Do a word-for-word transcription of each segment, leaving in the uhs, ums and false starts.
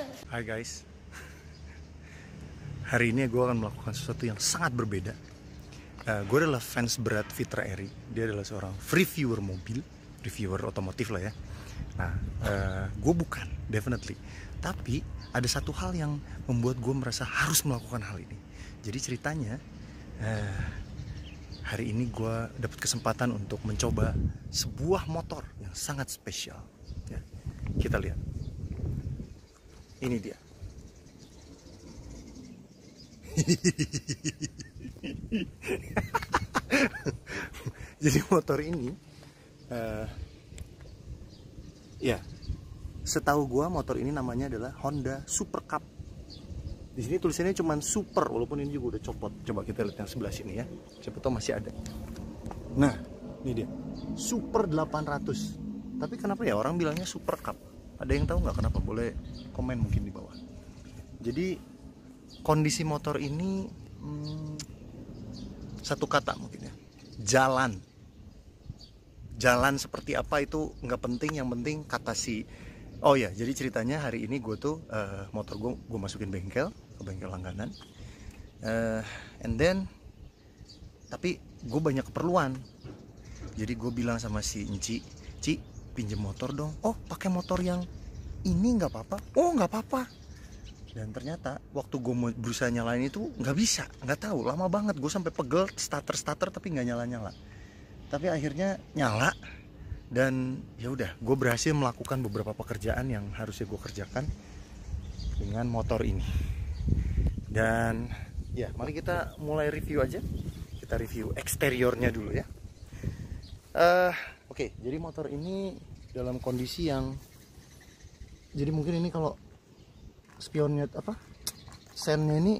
Hai guys, hari ini gue akan melakukan sesuatu yang sangat berbeda. uh, Gue adalah fans berat Fitra Eri. Dia adalah seorang reviewer mobil, reviewer otomotif lah ya. Nah, uh, gue bukan, definitely. Tapi ada satu hal yang membuat gue merasa harus melakukan hal ini. Jadi ceritanya, uh, hari ini gue dapat kesempatan untuk mencoba sebuah motor yang sangat spesial ya. Kita lihat. Ini dia. Jadi motor ini uh, ya, setahu gua motor ini namanya adalah Honda Super Cup. Di sini tulisannya cuma Super, walaupun ini juga udah copot. Coba kita lihat yang sebelah sini ya. Siapa tahu masih ada. Nah, ini dia. Super delapan ratus. Tapi kenapa ya orang bilangnya Super Cup? Ada yang tahu nggak kenapa? Boleh komen mungkin di bawah. Jadi kondisi motor ini hmm, satu kata mungkin ya, jalan. Jalan seperti apa itu nggak penting, yang penting kata si. Oh ya, jadi ceritanya hari ini gue tuh uh, motor gue gue masukin bengkel, ke bengkel langganan, uh, and then tapi gue banyak keperluan. Jadi gue bilang sama si Enci, Ci, pinjem motor dong. Oh, pakai motor yang ini nggak apa-apa? Oh, nggak apa-apa. Dan ternyata waktu gue mau berusaha nyalain itu nggak bisa, nggak tahu, lama banget. Gue sampai pegel, starter starter tapi nggak nyala nyala. Tapi akhirnya nyala, dan ya udah, gue berhasil melakukan beberapa pekerjaan yang harusnya gue kerjakan dengan motor ini. Dan ya, mari kita mulai review aja. Kita review eksteriornya dulu ya. Uh, Oke, okay, jadi motor ini dalam kondisi yang, jadi mungkin ini kalau spionnya apa, sennya ini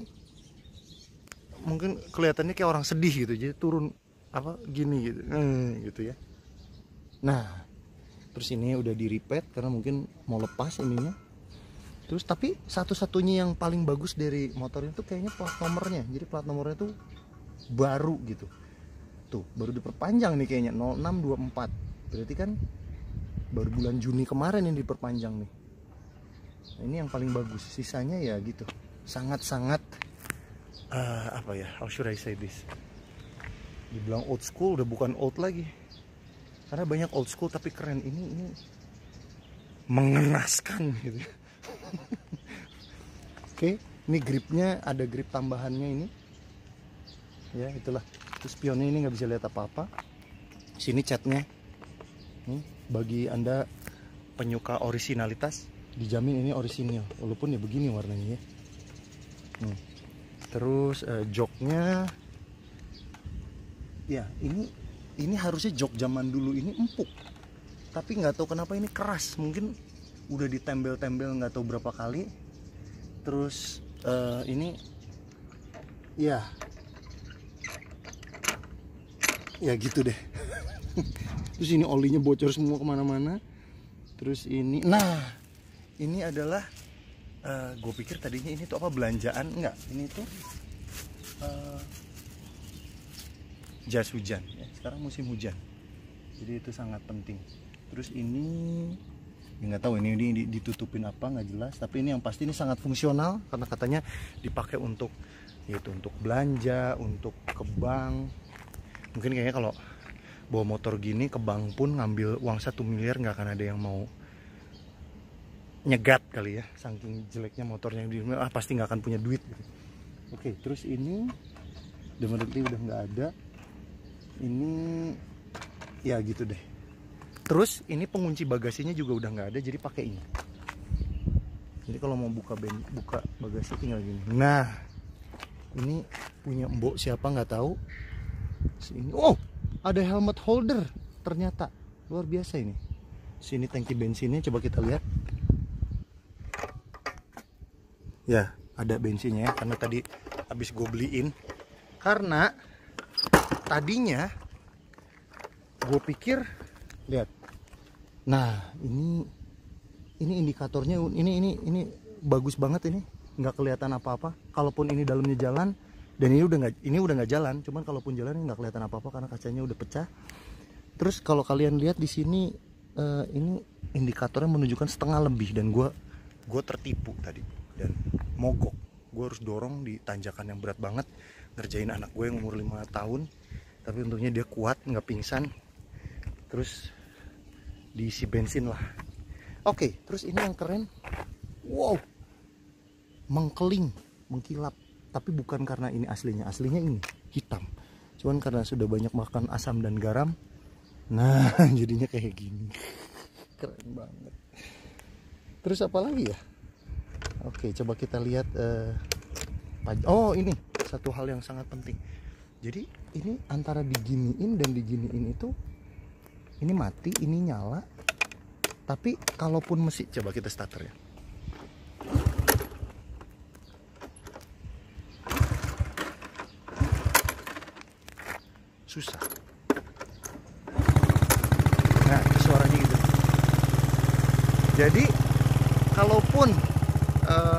mungkin kelihatannya kayak orang sedih gitu, jadi turun apa gini gitu, hmm, gitu ya. Nah, terus ini udah di repaint karena mungkin mau lepas ininya. Terus tapi satu-satunya yang paling bagus dari motor itu kayaknya plat nomornya. Jadi plat nomornya tuh baru gitu. Tuh, baru diperpanjang nih kayaknya nol enam dua empat. Berarti kan baru bulan Juni kemarin yang diperpanjang nih. Nah, ini yang paling bagus. Sisanya ya gitu, sangat-sangat uh, apa ya, how should I say this, dibilang old school udah bukan old lagi, karena banyak old school tapi keren. Ini ini mengenaskan gitu. Oke, ini gripnya ada grip tambahannya ini ya, itulah. Terus spionnya ini nggak bisa lihat apa-apa. Sini catnya nih, bagi anda penyuka orisinalitas, dijamin ini orisinil, walaupun ya begini warnanya ya. Hmm. Terus uh, joknya ya, ini ini harusnya jok zaman dulu ini empuk, tapi nggak tahu kenapa ini keras. Mungkin udah ditembel-tembel nggak tahu berapa kali. Terus uh, ini ya ya gitu deh. Terus ini olinya bocor semua kemana-mana. Terus ini, nah ini adalah uh, gue pikir tadinya ini tuh apa, belanjaan, enggak, ini tuh uh, jas hujan ya. Sekarang musim hujan, jadi itu sangat penting. Terus ini ya nggak tahu ini, ini ditutupin apa nggak jelas, tapi ini yang pasti ini sangat fungsional karena katanya dipakai untuk yaitu untuk belanja, untuk ke bank. Mungkin kayaknya kalau bawa motor gini ke bank pun ngambil uang satu miliar nggak akan ada yang mau nyegat kali ya, saking jeleknya motornya. Ah, pasti nggak akan punya duit gitu. Oke, terus ini definitely udah nggak ada. Ini ya gitu deh. Terus ini pengunci bagasinya juga udah nggak ada, jadi pakai ini. Jadi kalau mau buka ben, buka bagasi tinggal gini. Nah, ini punya mbok siapa nggak tahu. Sini, oh, ada helmet holder ternyata, luar biasa ini. Sini tangki bensinnya, coba kita lihat. Ya, ada bensinnya ya, karena tadi habis gue beliin. Karena tadinya gue pikir, lihat. Nah, ini ini indikatornya, ini ini ini bagus banget ini, nggak kelihatan apa-apa. Kalaupun ini dalamnya jalan, dan ini udah nggak ini udah nggak jalan, cuman kalaupun jalan ini nggak kelihatan apa-apa karena kacanya udah pecah. Terus kalau kalian lihat di sini, uh, ini indikatornya menunjukkan setengah lebih, dan gue gue tertipu tadi dan mogok. Gue harus dorong di tanjakan yang berat banget, ngerjain anak gue yang umur lima tahun, tapi untungnya dia kuat, nggak pingsan. Terus diisi bensin lah. Oke, terus ini yang keren, wow, mengkeling, mengkilap. Tapi bukan karena ini aslinya, aslinya ini hitam. Cuman karena sudah banyak makan asam dan garam, nah jadinya kayak gini. Keren banget. Terus apa lagi ya? Oke, coba kita lihat. Uh, oh, ini satu hal yang sangat penting. Jadi ini antara diginiin dan diginiin itu, ini mati, ini nyala. Tapi kalaupun mesin, coba kita starter ya. Susah. Nah, itu suaranya gitu. Jadi kalaupun uh,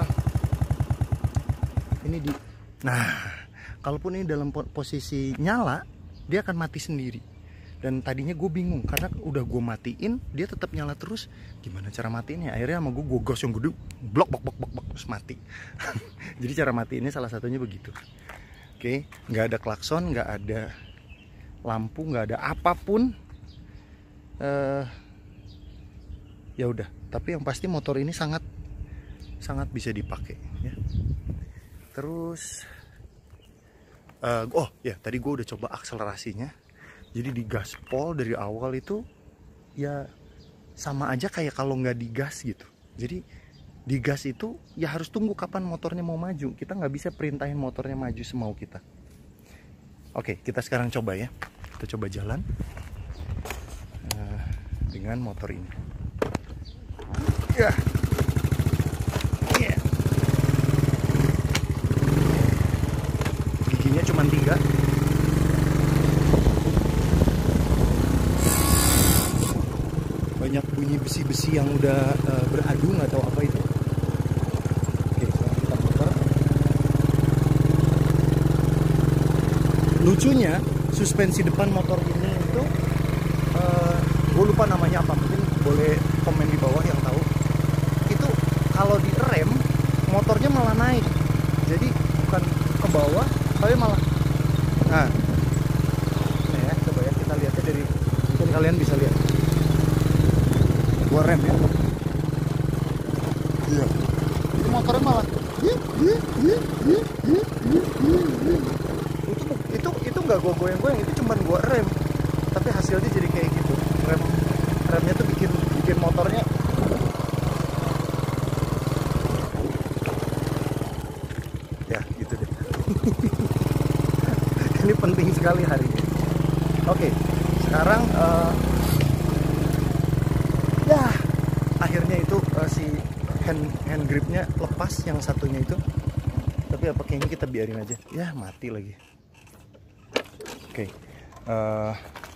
ini di, nah, kalaupun ini dalam posisi nyala, dia akan mati sendiri. Dan tadinya gue bingung karena udah gue matiin, dia tetap nyala terus. Gimana cara matiinnya? Akhirnya sama gue gue gas yang gede, blok blok blok blok blok terus mati. Jadi cara matiinnya salah satunya begitu. Oke, nggak ada klakson, nggak ada lampu, nggak ada apapun. Uh, ya udah. Tapi yang pasti motor ini sangat sangat bisa dipakai. Ya. Terus, uh, oh ya tadi gue udah coba akselerasinya. Jadi di gaspol dari awal itu ya sama aja kayak kalau nggak digas gitu. Jadi di gas itu ya harus tunggu kapan motornya mau maju. Kita nggak bisa perintahin motornya maju semau kita. Oke, kita sekarang coba ya. Kita coba jalan uh, dengan motor ini. Ya, yeah. Giginya cuma tiga. Banyak bunyi besi-besi yang udah uh, beradu, nggak tahu apa itu. Oke, sekarang kita putar. Lucunya suspensi depan motor ini itu uh, gue lupa namanya apa, mungkin boleh komen di bawah yang tahu. Itu kalau di rem motornya malah naik, jadi bukan ke bawah tapi malah, nah, nah ya, coba ya kita lihatnya dari, mungkin kalian bisa lihat. Gua rem ya. Iya. Itu motornya malah itu itu itu nggak gua goyang-goyang, itu cuman gua rem. Tapi hasilnya jadi kayak gitu. Rem remnya tuh bikin bikin motornya ya gitu deh. Ini penting sekali hari ini. Oke, sekarang uh, ya akhirnya itu uh, si hand hand gripnya lepas yang satunya itu, tapi apa kayaknya kita biarin aja ya, mati lagi. Oke, okay. uh,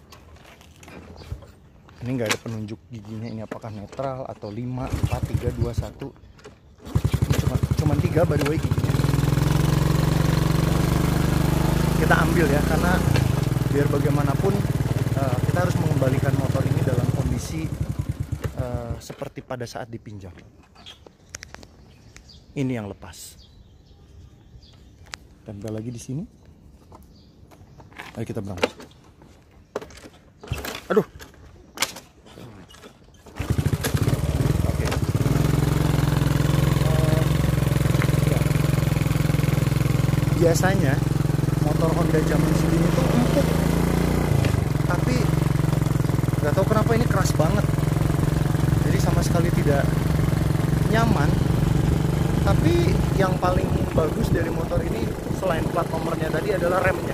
ini nggak ada penunjuk giginya, ini apakah netral atau lima, empat, tiga, dua, satu. Ini cuma cuman tiga by the way giginya. Kita ambil ya, karena biar bagaimanapun uh, kita harus mengembalikan motor ini dalam kondisi Uh, seperti pada saat dipinjam. Ini yang lepas. Tempel lagi di sini. Ayo kita berangkat. Aduh. Oke. Uh, ya. Biasanya motor Honda zaman segini tuh empuk. Tapi nggak tahu kenapa ini keras banget. Sama sekali tidak nyaman. Tapi yang paling bagus dari motor ini selain plat nomornya tadi adalah remnya.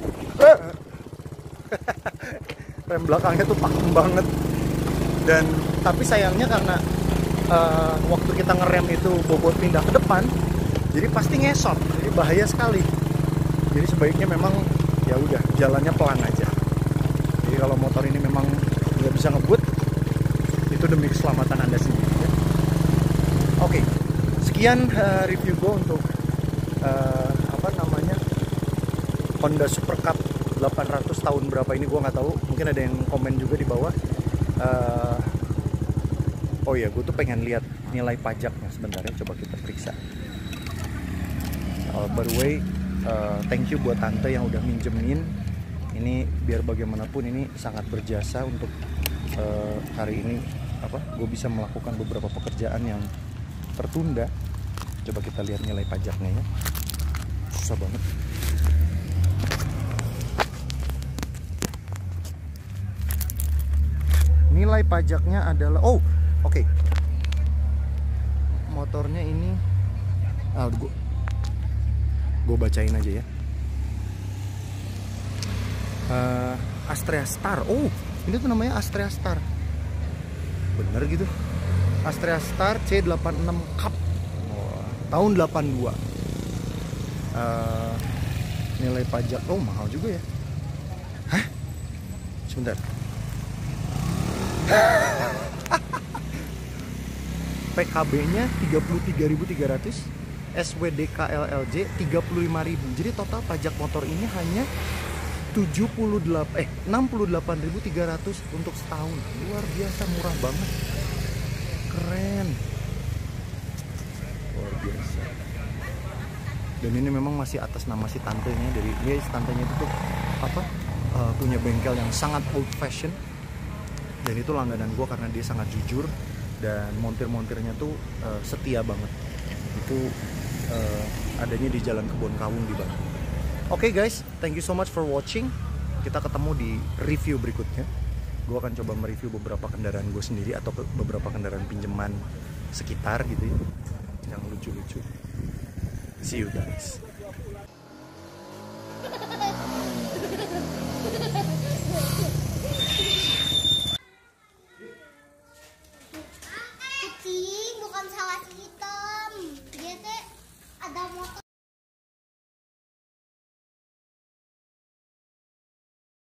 Rem belakangnya tuh pakem banget. Dan tapi sayangnya karena uh, waktu kita ngerem itu bobot pindah ke depan, jadi pasti ngesot, jadi bahaya sekali. Jadi sebaiknya memang ya udah jalannya pelan aja. Jadi kalau motor ini memang nggak bisa ngebut, itu demi keselamatan Anda sendiri ya. Oke, sekian uh, review gue untuk uh, apa namanya Honda Super Cup delapan ratus tahun berapa ini, gue nggak tahu, mungkin ada yang komen juga di bawah. uh, oh ya, gue tuh pengen lihat nilai pajaknya sebentar ya, coba kita periksa. Uh, by the way, uh, thank you buat tante yang udah minjemin. Ini biar bagaimanapun ini sangat berjasa untuk uh, hari ini apa? Gue bisa melakukan beberapa pekerjaan yang tertunda. Coba kita lihat nilai pajaknya ya. Susah banget. Nilai pajaknya adalah oh, oke. Okay. Motornya ini ah, gue gue bacain aja ya. Uh, Astrea Star. Oh, ini tuh namanya Astrea Star. Bener gitu. Astrea Star C delapan puluh enam Cup. Oh, tahun delapan puluh dua. Uh, nilai pajak oh mahal juga ya. Hah? Sebentar. P K B-nya tiga puluh tiga ribu tiga ratus, S W D K L L J tiga puluh lima ribu. Jadi total pajak motor ini hanya tujuh puluh delapan eh enam puluh delapan ribu tiga ratus untuk setahun. Luar biasa murah banget. Keren. Luar biasa. Dan ini memang masih atas nama si tantenya. Dari dia tantenya itu tuh apa? Uh, punya bengkel yang sangat old fashion. Dan itu langganan gue karena dia sangat jujur dan montir-montirnya tuh uh, setia banget. Itu uh, adanya di Jalan Kebon Kawung di Bandung. Oke okay guys, thank you so much for watching. Kita ketemu di review berikutnya. Gue akan coba mereview beberapa kendaraan gue sendiri atau beberapa kendaraan pinjaman sekitar gitu ya, yang lucu-lucu. See you guys. Bukan salah si hitam, dia teh ada motor.